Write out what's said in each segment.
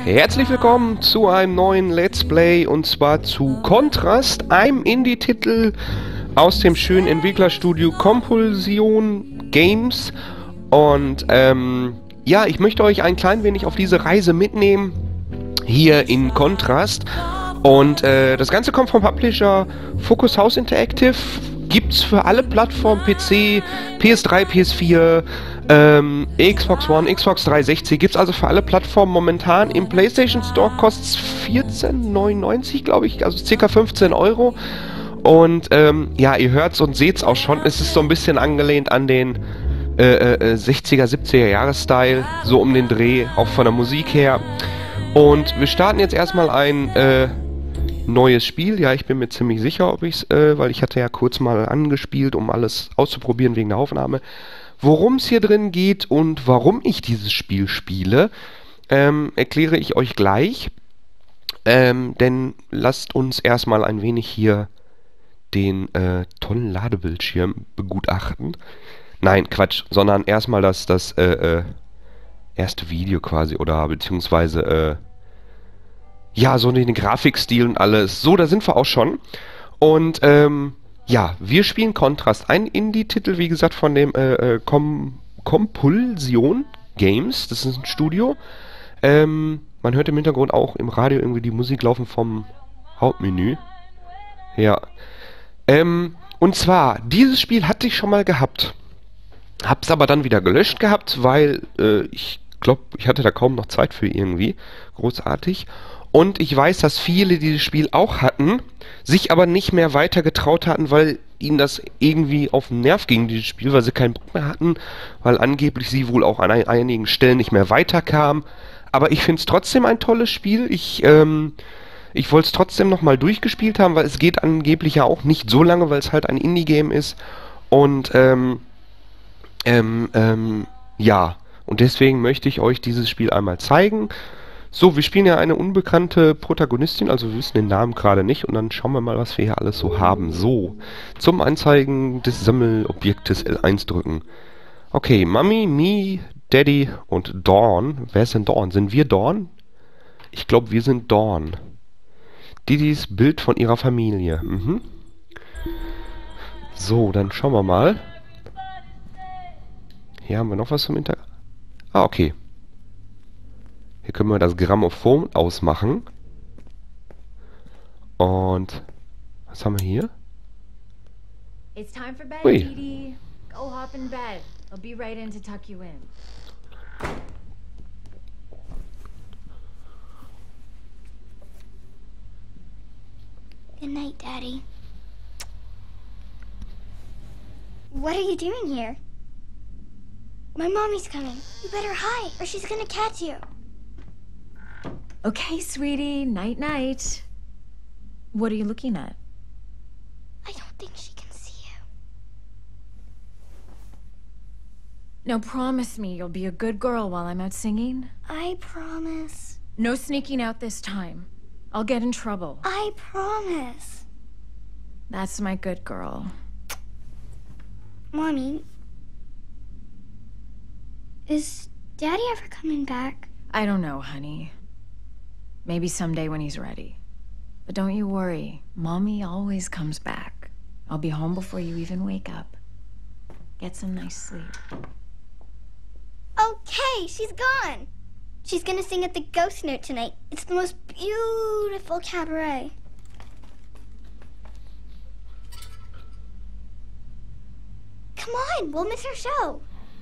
Herzlich willkommen zu einem neuen Let's Play und zwar zu Contrast, einem Indie-Titel aus dem schönen Entwicklerstudio Compulsion Games. Und ja, ich möchte euch ein klein wenig auf diese Reise mitnehmen, hier in Contrast. Und das Ganze kommt vom Publisher Focus House Interactive. Gibt's für alle Plattformen, PC, PS3, PS4, Xbox One, Xbox 360, gibt's also für alle Plattformen momentan. Im PlayStation Store kostet's 14,99, glaube ich, also ca. 15 Euro. Und ja, ihr hört's und seht's auch schon, es ist so ein bisschen angelehnt an den 60er, 70er Jahres-Style, so um den Dreh, auch von der Musik her. Und wir starten jetzt erstmal ein neues Spiel. Ja, ich bin mir ziemlich sicher, ob ich's, weil ich hatte ja kurz mal angespielt, um alles auszuprobieren wegen der Aufnahme. Worum es hier drin geht und warum ich dieses Spiel spiele, erkläre ich euch gleich. Denn lasst uns erstmal ein wenig hier den tollen Ladebildschirm begutachten. Nein, Quatsch, sondern erstmal das erste Video quasi, oder beziehungsweise ja, so den Grafikstil und alles. So, da sind wir auch schon. Und ja, wir spielen Contrast, ein Indie-Titel, wie gesagt, von dem Compulsion Games. Das ist ein Studio. Man hört im Hintergrund auch im Radio irgendwie die Musik laufen vom Hauptmenü. Ja. Und zwar, dieses Spiel hatte ich schon mal gehabt. Hab's aber dann wieder gelöscht gehabt, weil ich glaube, ich hatte da kaum noch Zeit für irgendwie. Großartig. Und ich weiß, dass viele dieses Spiel auch hatten, sich aber nicht mehr weiter getraut hatten, weil ihnen das irgendwie auf den Nerv ging, dieses Spiel, weil sie keinen Bock mehr hatten, weil angeblich sie wohl auch an einigen Stellen nicht mehr weiterkamen. Aber ich finde es trotzdem ein tolles Spiel. Ich wollte es trotzdem nochmal durchgespielt haben, weil es geht angeblich ja auch nicht so lange, weil es halt ein Indie-Game ist. Und ja, und deswegen möchte ich euch dieses Spiel einmal zeigen. So, wir spielen ja eine unbekannte Protagonistin, also wir wissen den Namen gerade nicht. Und dann schauen wir mal, was wir hier alles so haben. So, zum Anzeigen des Sammelobjektes L1 drücken. Okay, Mami, Me, Daddy und Dawn. Wer ist denn Dawn? Sind wir Dawn? Ich glaube, wir sind Dawn. Didis Bild von ihrer Familie. Mhm. So, dann schauen wir mal. Hier haben wir noch was zum Hintergrund. Ah, okay. Hier können wir das Grammophon ausmachen. Und was haben wir hier? It's time for bed, Ui. Didi. Go hop in bed. I'll be right in to tuck you in. Good night, Daddy. What are you doing here? My mommy's coming. You better hide, or she's gonna catch you. Okay, sweetie. Night, night. What are you looking at? I don't think she can see you. Now promise me you'll be a good girl while I'm out singing. I promise. No sneaking out this time. I'll get in trouble. I promise. That's my good girl. Mommy, is Daddy ever coming back? I don't know, honey. Maybe someday when he's ready. But don't you worry. Mommy always comes back. I'll be home before you even wake up. Get some nice sleep. Okay, she's gone. She's gonna sing at the Ghost Note tonight. It's the most beautiful cabaret. Come on, we'll miss our show.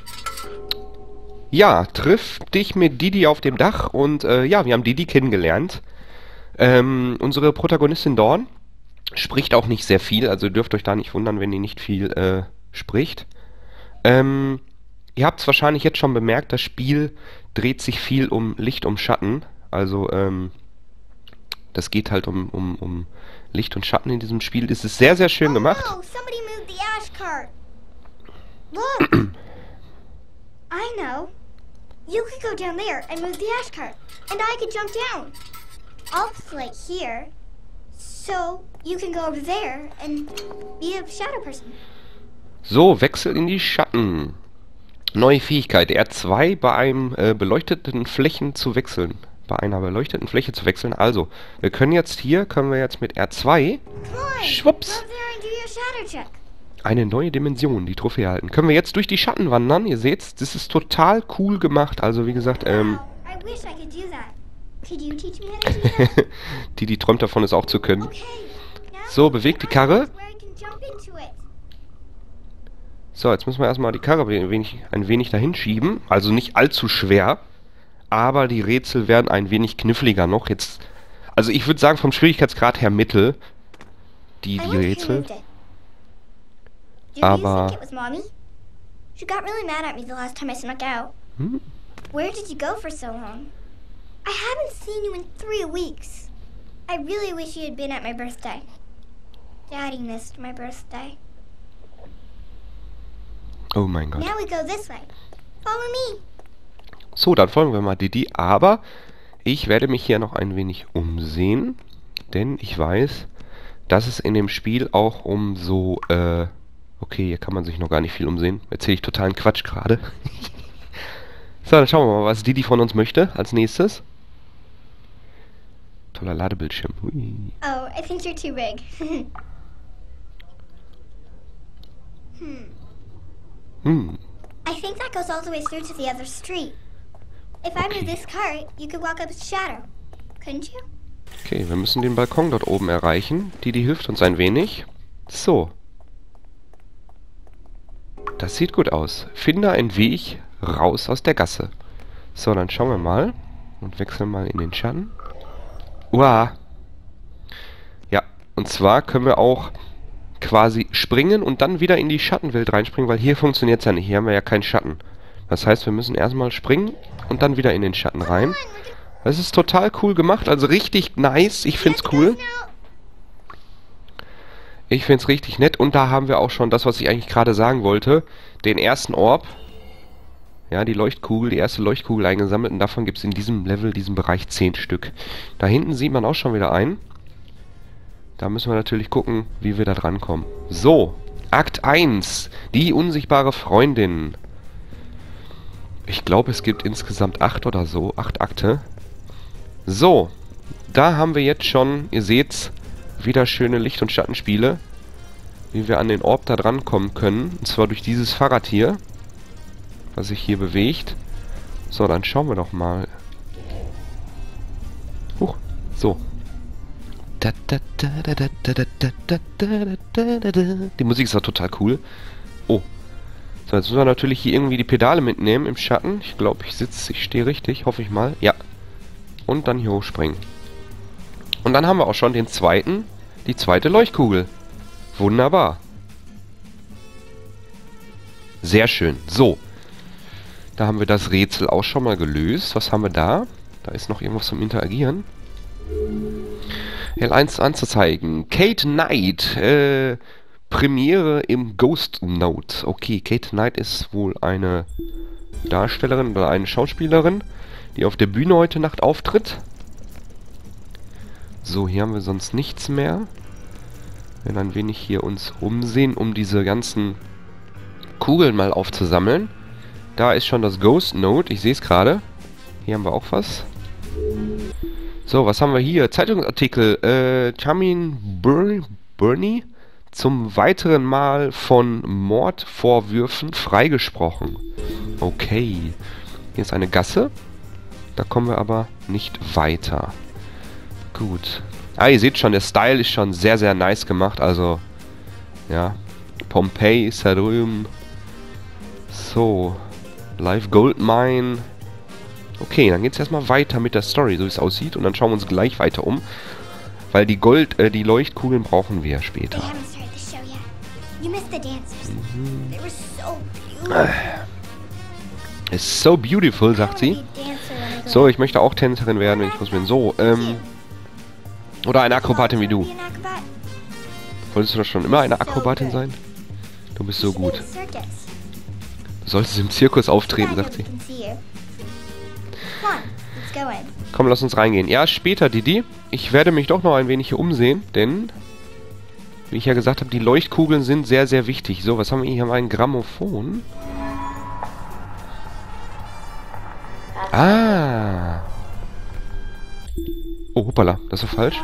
Ja, triff dich mit Didi auf dem Dach und ja, wir haben Didi kennengelernt. Unsere Protagonistin Dawn spricht auch nicht sehr viel, also ihr dürft euch da nicht wundern, wenn die nicht viel spricht. Ihr habt es wahrscheinlich jetzt schon bemerkt, das Spiel dreht sich viel um Licht, um Schatten. Also das geht halt um Licht und Schatten in diesem Spiel. Es ist sehr, sehr schön gemacht. Oh, somebody moved the ash cart. Look. I know. You could go down there and move the ash cart, and I could jump down. I'll play here, so you can go over there and be a shadow person. So, Wechsel in die Schatten. Neue Fähigkeit, R2 bei einem beleuchteten Flächen zu wechseln. bei einer beleuchteten Fläche zu wechseln. Also, wir können jetzt mit R2 schwupps eine neue Dimension, die Trophäe erhalten. Können wir jetzt durch die Schatten wandern? Ihr seht's, das ist total cool gemacht. Also, wie gesagt, die träumt davon, es auch zu können. So, bewegt die Karre. So, jetzt müssen wir erstmal die Karre ein wenig dahin schieben. Also nicht allzu schwer. Aber die Rätsel werden ein wenig kniffliger noch. Jetzt, also ich würde sagen, vom Schwierigkeitsgrad her mittel. Die Rätsel. Aber... She got really mad at me the last time I snuck out. Where did you go for so long? I haven't seen you in 3 weeks. I really wish you had been at my birthday. Daddy missed my birthday. Oh mein Gott. Now we go this way. Follow me. So, dann folgen wir mal Didi. Aber ich werde mich hier noch ein wenig umsehen. Denn ich weiß, dass es in dem Spiel auch um so, okay, hier kann man sich noch gar nicht viel umsehen. Erzähle ich totalen Quatsch gerade. So, dann schauen wir mal, was Didi von uns möchte als nächstes. Toller Ladebildschirm. Hui. Oh, I think you're too big. I think that goes all the way through to the other street. If I move this cart, you could walk up its shadow. Couldn't you? Okay, wir müssen den Balkon dort oben erreichen. Didi hilft uns ein wenig. So. Das sieht gut aus. Finde einen Weg raus aus der Gasse. So, dann schauen wir mal. Und wechseln mal in den Schatten. Uah. Ja, und zwar können wir auch quasi springen und dann wieder in die Schattenwelt reinspringen, weil hier funktioniert es ja nicht. Hier haben wir ja keinen Schatten. Das heißt, wir müssen erstmal springen und dann wieder in den Schatten rein. Das ist total cool gemacht, also richtig nice. Ich find's cool. Ich find's richtig nett. Und da haben wir auch schon das, was ich eigentlich gerade sagen wollte. Den ersten Orb. Ja, die Leuchtkugel, die erste Leuchtkugel eingesammelt. Und davon gibt es in diesem Level, diesem Bereich 10 Stück. Da hinten sieht man auch schon wieder einen. Da müssen wir natürlich gucken, wie wir da dran kommen. So, Akt 1. Die unsichtbare Freundin. Ich glaube, es gibt insgesamt 8 oder so. 8 Akte. So, da haben wir jetzt schon, ihr seht's, wieder schöne Licht- und Schattenspiele. Wie wir an den Orb da dran kommen können. Und zwar durch dieses Fahrrad hier. Was sich hier bewegt. So, dann schauen wir doch mal. Huch, so. Die Musik ist auch total cool. Oh. So, jetzt müssen wir natürlich hier irgendwie die Pedale mitnehmen im Schatten. Ich glaube, ich stehe richtig. Hoffe ich mal. Ja. Und dann hier hochspringen. Und dann haben wir auch schon die zweite Leuchtkugel. Wunderbar. Sehr schön. So. Da haben wir das Rätsel auch schon mal gelöst. Was haben wir da? Da ist noch irgendwas zum Interagieren. L1 anzuzeigen. Kate Knight. Premiere im Ghost Note. Okay, Kate Knight ist wohl eine Darstellerin oder eine Schauspielerin, die auf der Bühne heute Nacht auftritt. So, hier haben wir sonst nichts mehr. Wir werden ein wenig hier uns umsehen, um diese ganzen Kugeln mal aufzusammeln. Da ist schon das Ghost Note, ich sehe es gerade. Hier haben wir auch was. So, was haben wir hier? Zeitungsartikel. Charmin Burney zum weiteren Mal von Mordvorwürfen freigesprochen. Okay. Hier ist eine Gasse. Da kommen wir aber nicht weiter. Gut. Ah, ihr seht schon, der Style ist schon sehr, sehr nice gemacht. Also, ja. Pompeii ist da drüben. So. Live Gold Mine. Okay, dann geht es erstmal weiter mit der Story, so wie es aussieht. Und dann schauen wir uns gleich weiter um. Weil die Leuchtkugeln brauchen wir später. It's so beautiful, sagt sie. So, ich möchte auch Tänzerin werden, wenn ich muss bin. So, oder eine Akrobatin wie du. Wolltest du doch schon immer eine Akrobatin sein? Du bist so gut. Du solltest im Zirkus auftreten, sagt sie. Komm, lass uns reingehen. Ja, später, Didi. Ich werde mich doch noch ein wenig hier umsehen, denn, wie ich ja gesagt habe, die Leuchtkugeln sind sehr, sehr wichtig. So, was haben wir hier? Hier haben wir ein Grammophon. Ah. Oh, hoppala, das war falsch.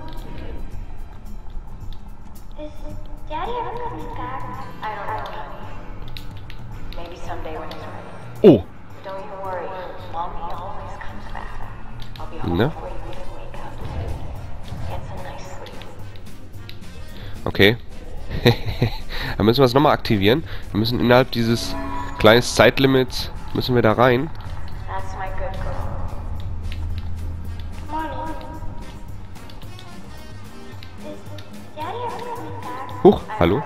Is Daddy ever coming back? I don't know, honey. Maybe someday when he's ready. Oh, Don't you worry. Mommy always comes back. I'll be home ne? before you even wake up. Get some nice sleep. Okay. Dann müssen wir es nochmal aktivieren. Wir müssen innerhalb dieses kleinen Zeitlimits, müssen wir da rein. That's my good girl. Mommy. Is Daddy ever coming back? Huch, hallo?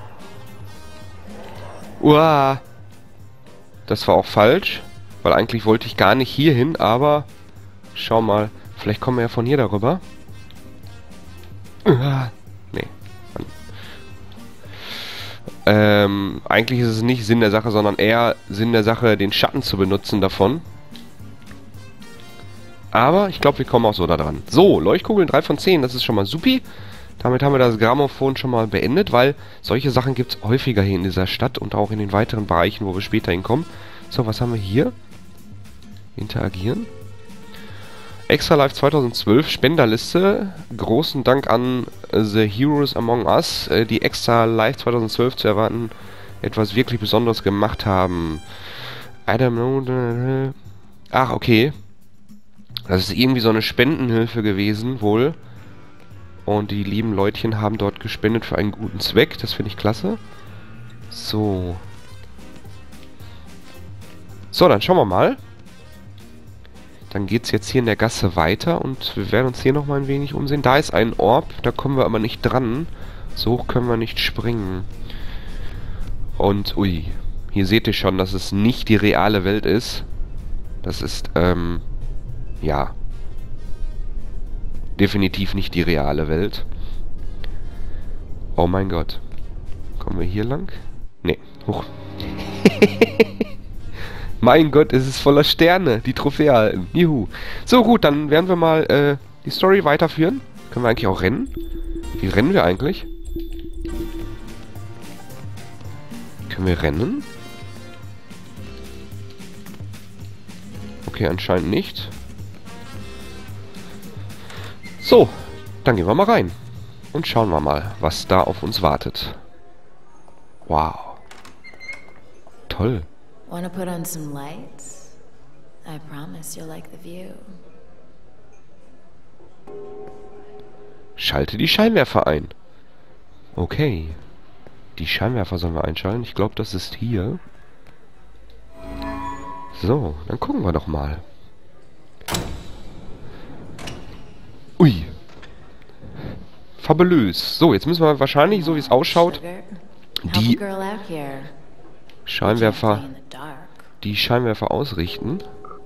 Uah. Das war auch falsch, weil eigentlich wollte ich gar nicht hier hin, aber schau mal, vielleicht kommen wir ja von hier darüber. Uah. Nee. Eigentlich ist es nicht Sinn der Sache, sondern eher Sinn der Sache, den Schatten zu benutzen davon. Aber ich glaube, wir kommen auch so da dran. So, Leuchtkugeln 3 von 10, das ist schon mal supi. Damit haben wir das Grammophon schon mal beendet, weil solche Sachen gibt es häufiger hier in dieser Stadt und auch in den weiteren Bereichen, wo wir später hinkommen. So, was haben wir hier? Interagieren. Extra Life 2012, Spenderliste. Großen Dank an The Heroes Among Us, die Extra Life 2012 zu erwarten etwas wirklich Besonderes gemacht haben. I don't know. Ach, okay. Das ist irgendwie so eine Spendenhilfe gewesen, wohl. Und die lieben Leutchen haben dort gespendet für einen guten Zweck. Das finde ich klasse. So. So, dann schauen wir mal. Dann geht es jetzt hier in der Gasse weiter und wir werden uns hier nochmal ein wenig umsehen. Da ist ein Orb, da kommen wir aber nicht dran. So hoch können wir nicht springen. Und, ui. Hier seht ihr schon, dass es nicht die reale Welt ist. Das ist, ja. Definitiv nicht die reale Welt. Oh mein Gott. Kommen wir hier lang? Nee, hoch. Mein Gott, es ist voller Sterne, die Trophäe halten. Juhu. So gut, dann werden wir mal die Story weiterführen. Können wir eigentlich auch rennen? Wie rennen wir eigentlich? Können wir rennen? Okay, anscheinend nicht. So, dann gehen wir mal rein. Und schauen wir mal, was da auf uns wartet. Wow. Toll. Wanna put on some lights? I promise you'll like the view. Schalte die Scheinwerfer ein. Okay. Die Scheinwerfer sollen wir einschalten. Ich glaube, das ist hier. So, dann gucken wir doch mal. Ui. Fabulös. So, jetzt müssen wir wahrscheinlich, so wie es ausschaut, die Scheinwerfer ausrichten.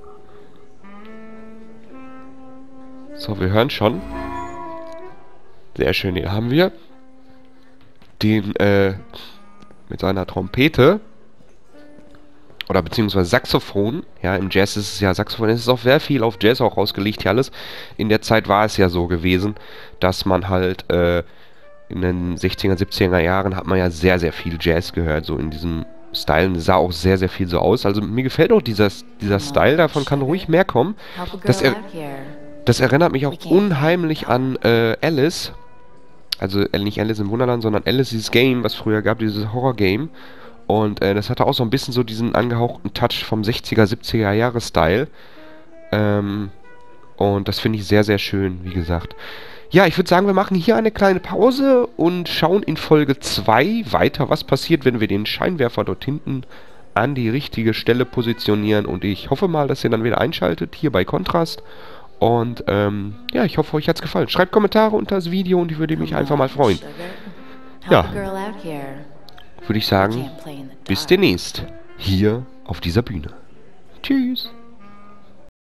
So, wir hören schon. Sehr schön, hier haben wir den, mit seiner Trompete. Oder beziehungsweise Saxophon. Ja, im Jazz ist es ja Saxophon. Es ist auch sehr viel auf Jazz auch ausgelegt hier alles. In der Zeit war es ja so gewesen, dass man halt in den 60er, 70er Jahren hat man ja sehr, sehr viel Jazz gehört. So in diesem Style. Das sah auch sehr, sehr viel so aus. Also mir gefällt auch dieser Style. Davon kann ruhig mehr kommen. Das erinnert mich auch unheimlich an Alice. Also nicht Alice im Wunderland, sondern Alice's Game, was früher gab, dieses Horror-Game. Und das hatte auch so ein bisschen so diesen angehauchten Touch vom 60er, 70er Jahre Style. Und das finde ich sehr, sehr schön, wie gesagt. Ja, ich würde sagen, wir machen hier eine kleine Pause und schauen in Folge 2 weiter, was passiert, wenn wir den Scheinwerfer dort hinten an die richtige Stelle positionieren. Und ich hoffe mal, dass ihr dann wieder einschaltet, hier bei Kontrast. Und ja, ich hoffe, euch hat es gefallen. Schreibt Kommentare unter das Video und ich würde mich einfach mal freuen. Ja, würde ich sagen, bis demnächst hier auf dieser Bühne. Tschüss.